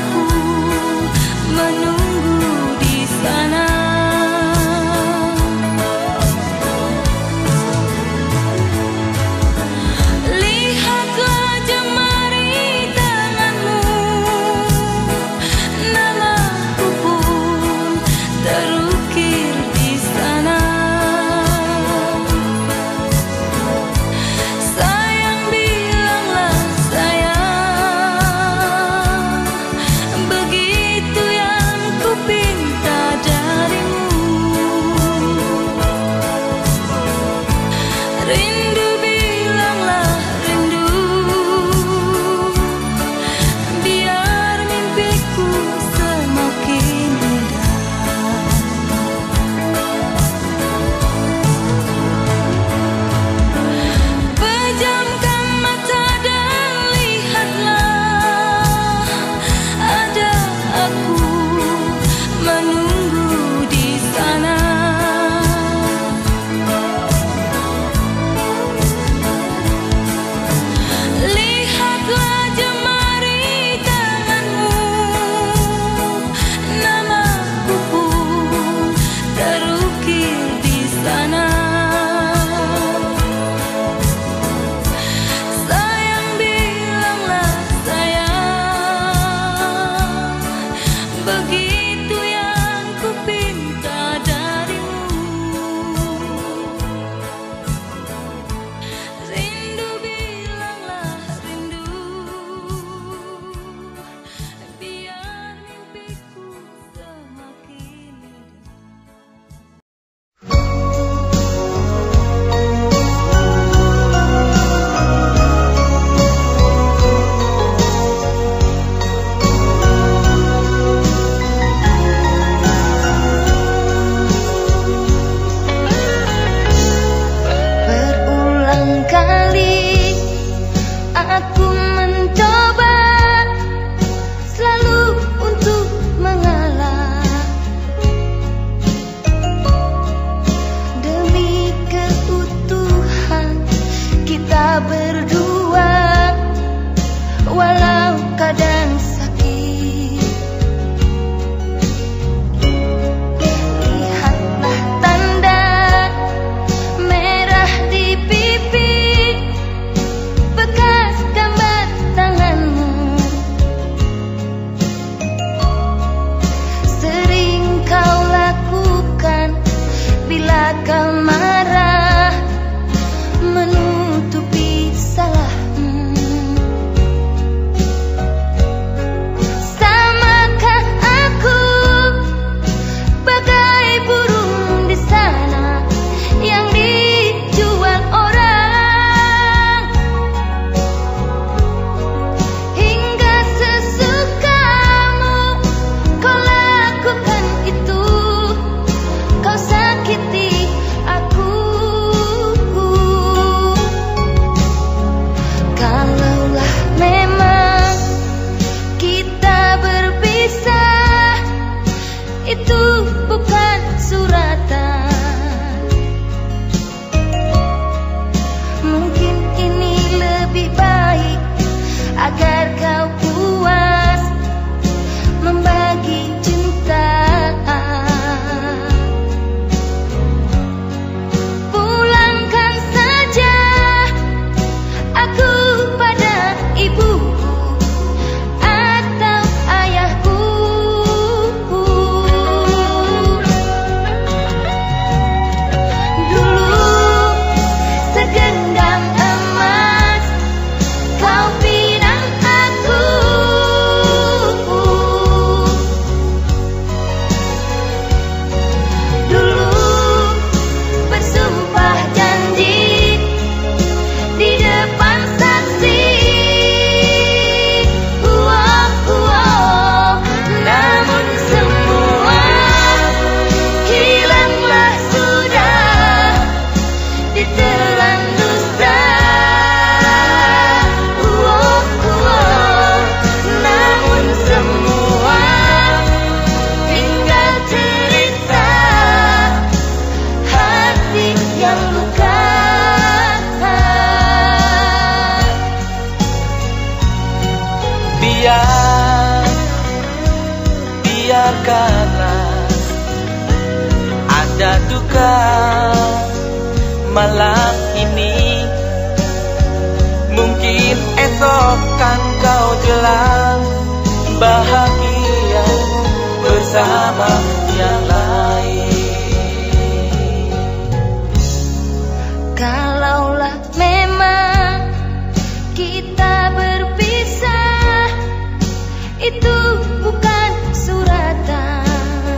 aku menunggu di sana. Lihatlah jemari tanganmu, namaku pun terukir di sana. Sayang, bilanglah sayang, begitu yang biarkanlah ada duka malam ini. Mungkin esok kan kau jelang bahagia bersama yang lain. Kalaulah memang kita berpisah, itu bukan suratan.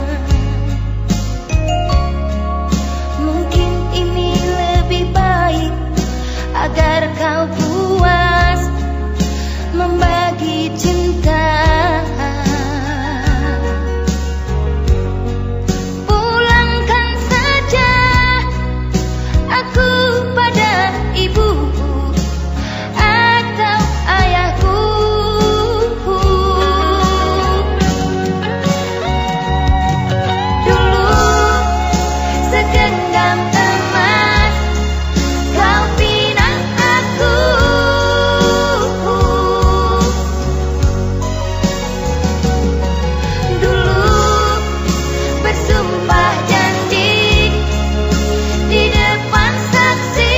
Mungkin ini lebih baik agar kau puas membagi cinta. Pulangkan saja aku pada ibuku atau ayahku. Dulu segenggam emas kau pinang aku. Dulu bersumpah janji di depan saksi.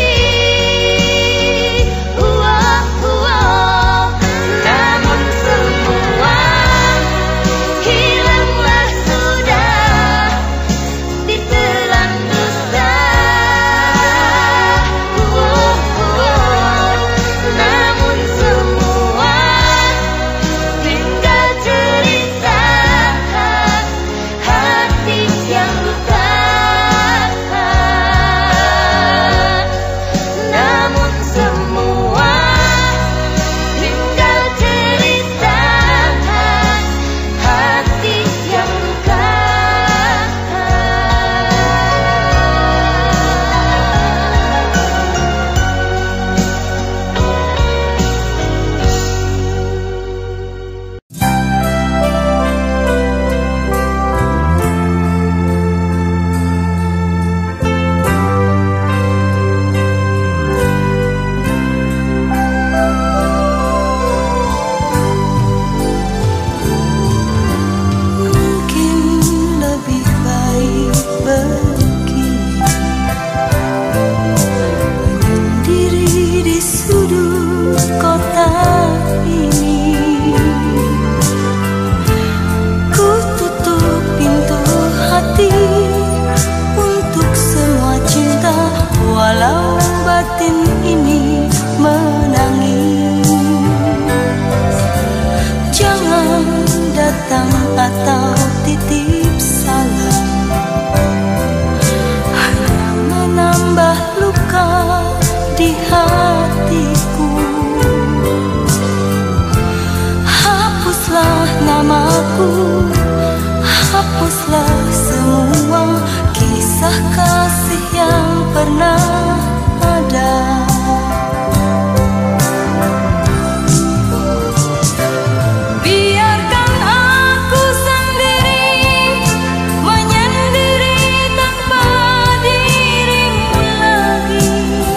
Namun semua hilanglah sudah ditelan dusta. Namun semua tinggal cerita hati yang luka. Namun semua tinggal cerita hati yang luka. Mungkin lebih baik begini, menyendiri di sudut kota ini. Ku tutup pintu hati untuk semua cinta, walau batin ini menangis. Jangan datang atau titip salam, hanya menambah luka di hatiku. Hapuslah namaku, hapuslah semua kisah kasih yang pernah ada. Biarkan aku sendiri menyendiri tanpa dirimu lagi.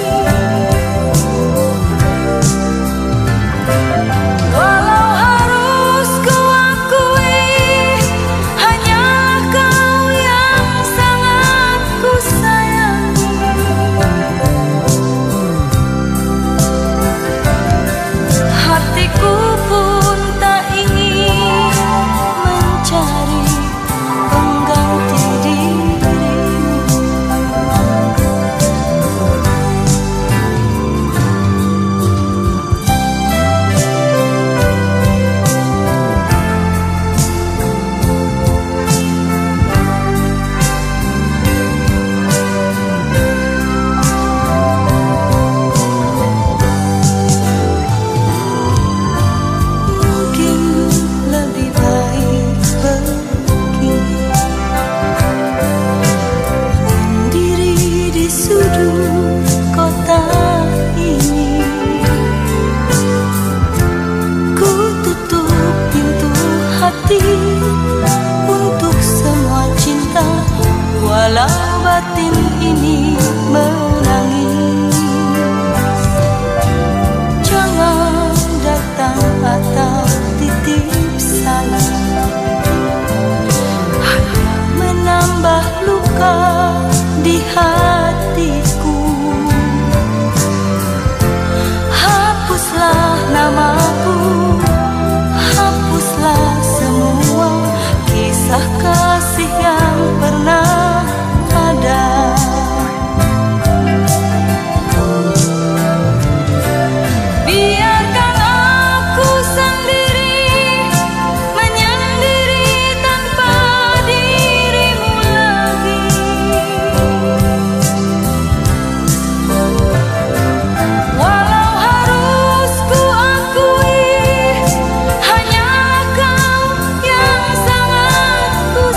Walau harus ku akui hanya kau yang sangat ku sayangi. Hatiku pun tak ingin mencari pengganti dirimu. Mungkin lebih baik begini, sendiri di sudut kota ini. Ku tutup pintu hati untuk semua cinta, walau batin ini menangis. Jangan datang atau titip salam, kisah kasih yang pernah ada. Biarkan aku sendiri menyendiri tanpa dirimu lagi. Walau harus ku akui hanya kau yang sangat ku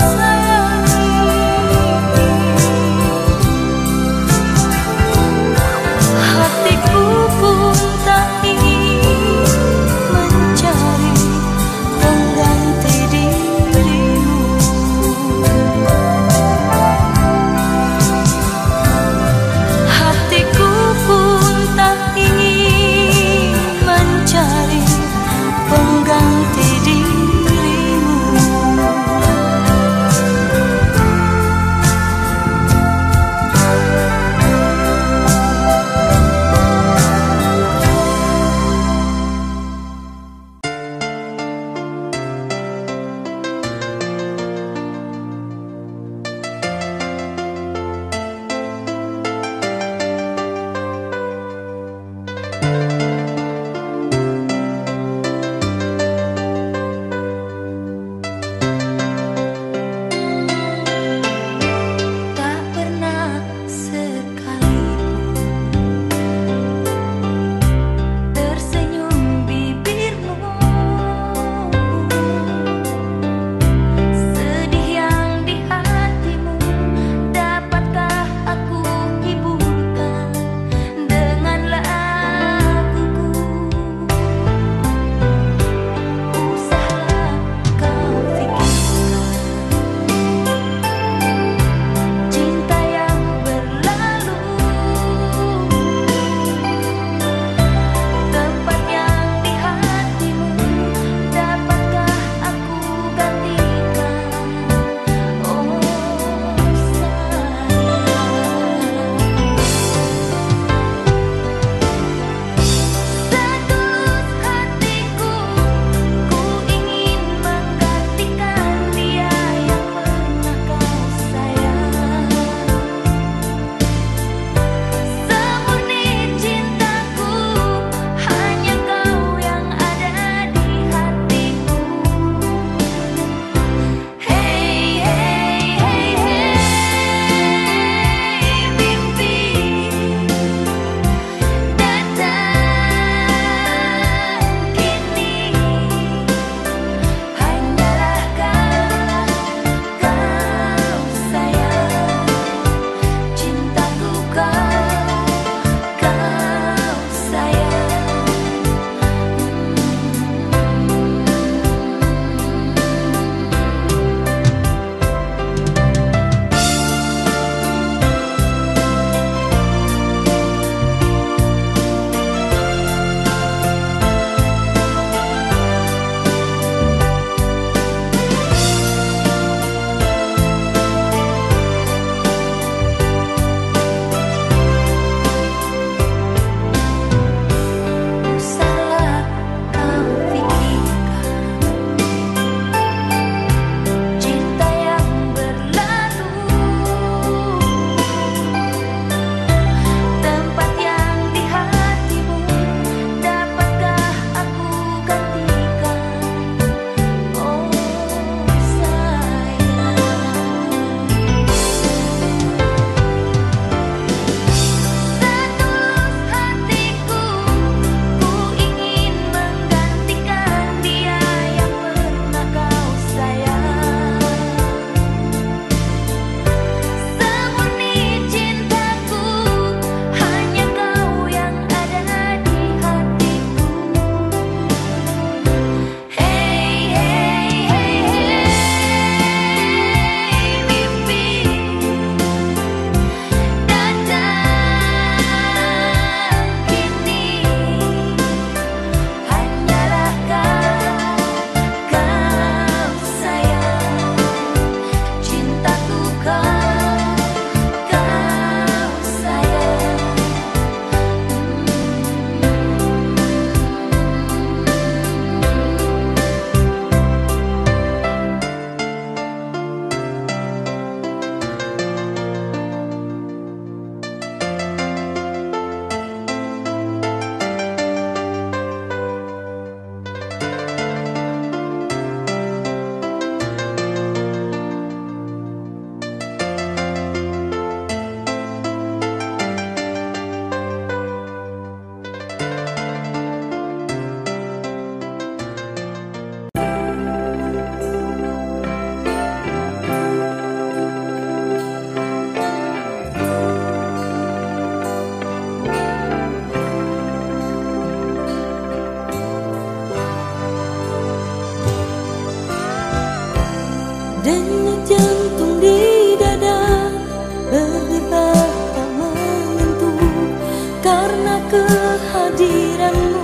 Denyut jantung di dada berdebar tak menentu karena kehadiranmu.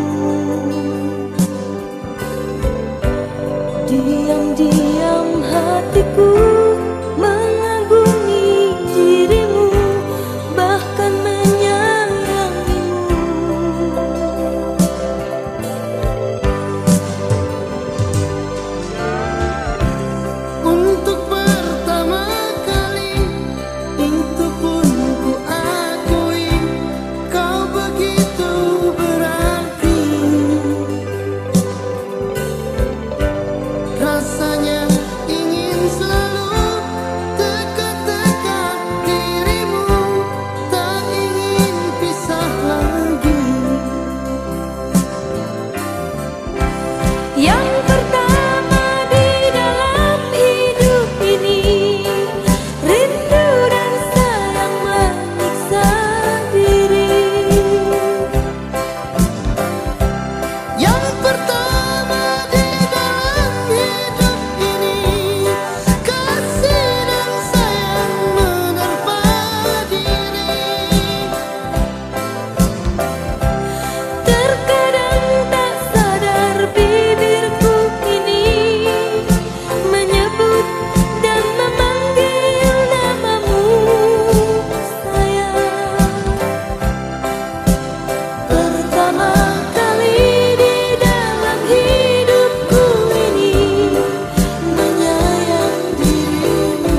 Diam-diam hatiku mengagumi dirimu, bahkan menyayangimu. Untuk pertama kali itu pun ku akui kau begitu berarti. Rasanya ingin selalu dekat-dekat dirimu, tak ingin pisah lagi. Yang pertama di dalam hidup ini, rindu dan sayang menyiksa diri. Yang pertama di dalam hidup ini, kasih dan sayang menerpa diri. Terkadang tak sadar bibirku ini menyebut dan memanggil namamu, sayang. Pertama kali di dalam hidupku ini menyayang dirimu.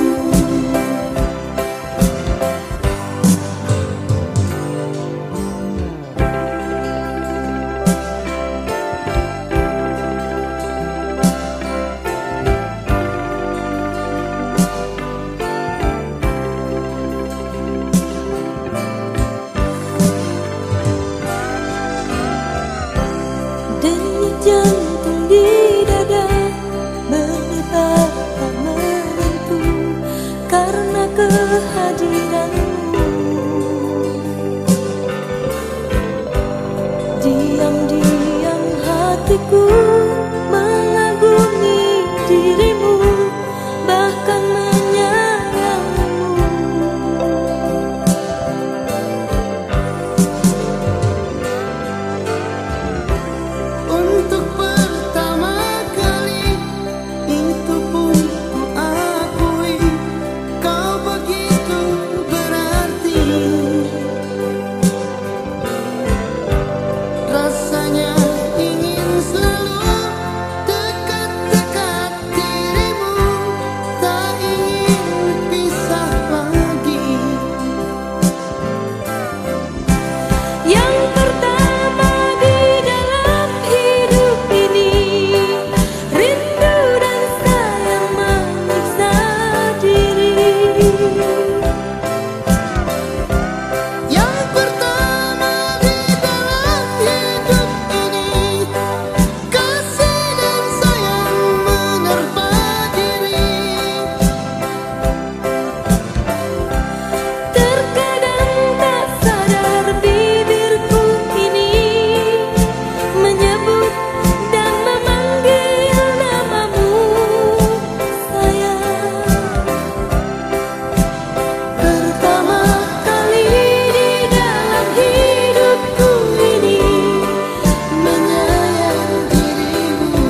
Denyut jantung di dada berdebar tak menentu karena kehadiranmu. Diam-diam hatiku mengagumi dirimu, bahkan menyayangimu. Untuk pertama kali itu pun ku akui kau begitu berarti. Rasanya ingin selalu dekat-dekat dirimu, tak ingin pisah lagi. Yang pertama di dalam hidup ini, rindu dan sayang menyiksa diri. Yang pertama di dalam hidup ini, kasih dan sayang menerpa diri. Terkadang tak sadar bibirku ini menyebut dan memanggil namamu, sayang. Pertama kali di dalam hidupku ini menyayang dirimu.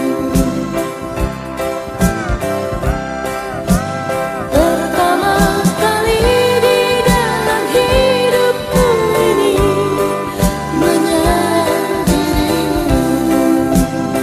Pertama kali di dalam hidupku ini menyayang dirimu.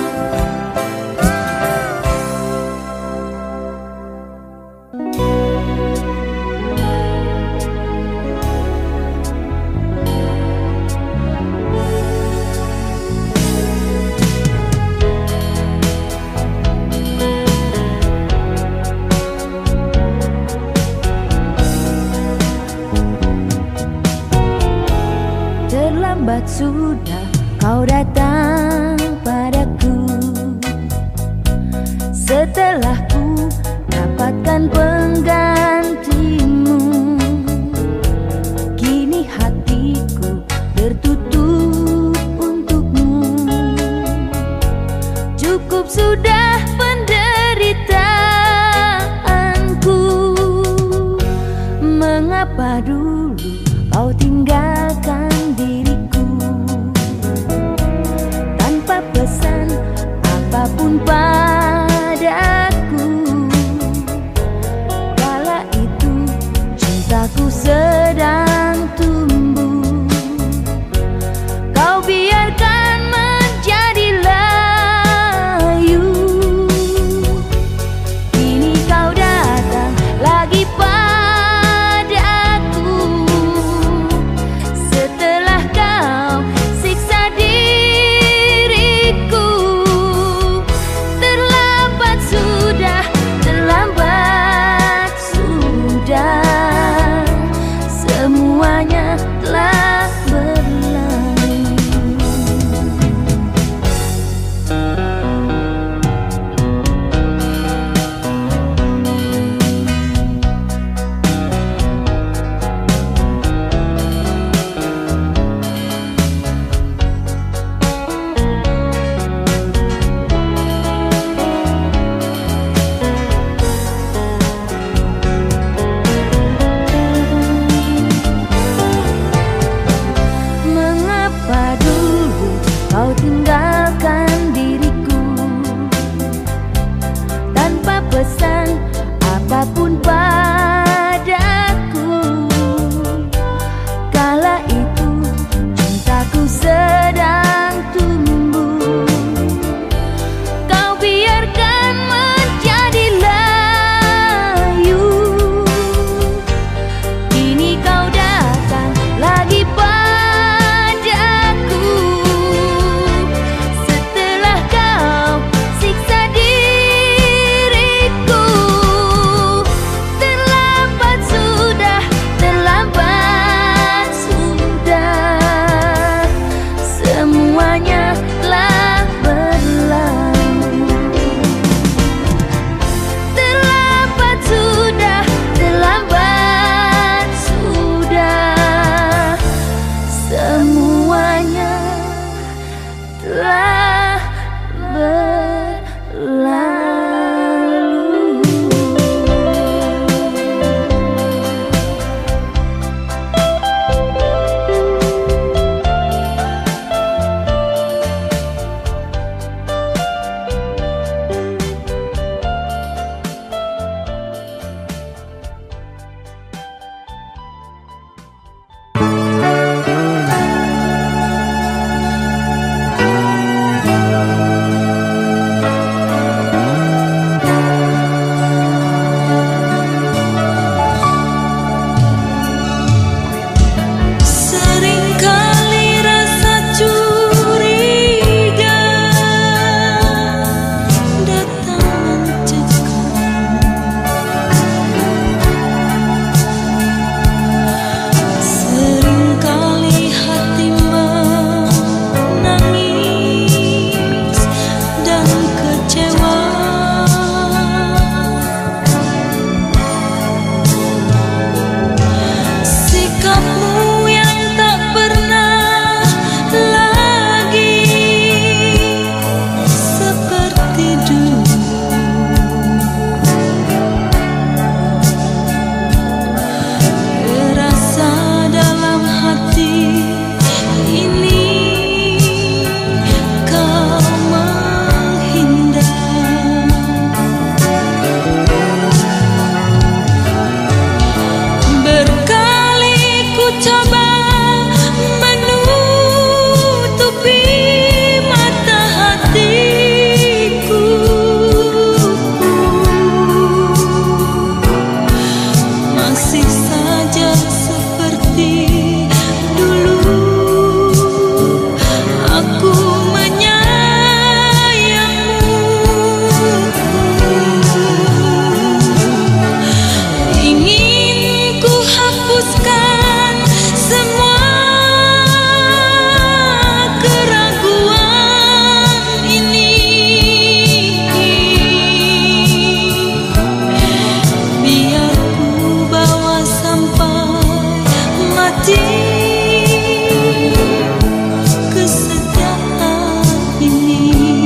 Terlambat sudah kau datang padaku, setelah ku dapatkan penggantimu. Kini hatiku tertutup untukmu. Cukup sudah penderitaan cinta pun padaku. Kala itu cintaku sedang tumbuh, kau biarkan menjadi layu. Kini kau datang lagi padaku, setelah kau siksa diriku. Terlambat sudah, terlambat sudah, semuanya telah berlalu. Terlambat sudah, terlambat sudah, semuanya telah berlalu. Seringkali rasa curiga datang mencekam. Seringkali hati menangis dan kecewa. Sikapmu yang tak pernah lagi seperti dulu, terasa dalam hati ini. Kau menghindar, berkali ku coba menutupi mata hatiku, masih saja seperti dulu. Aku menyayangmu, ingin ku hapuskan semua keraguan ini. Biar ku bawa sampai mati kesetiaan ini.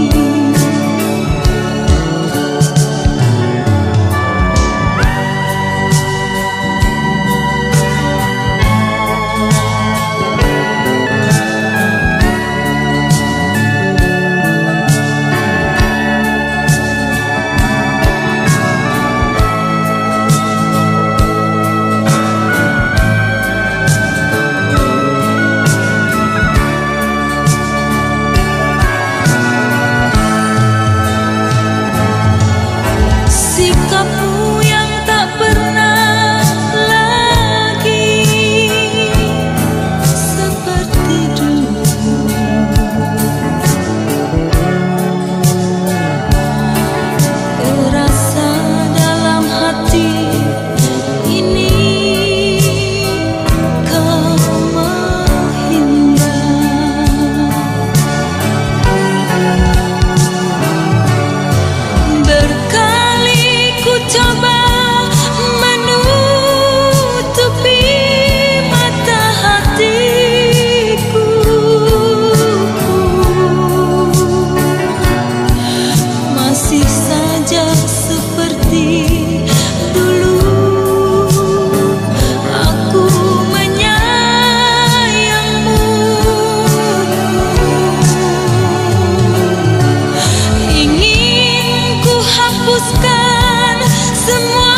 Sikapmu yang tak pernah lagi seperti dulu, terasa dalam hati ini. Kau menghindar, berkali ku coba menutupi mata hatiku, masih saja seperti dulu. Aku menyayangmu, ingin ku hapuskan semua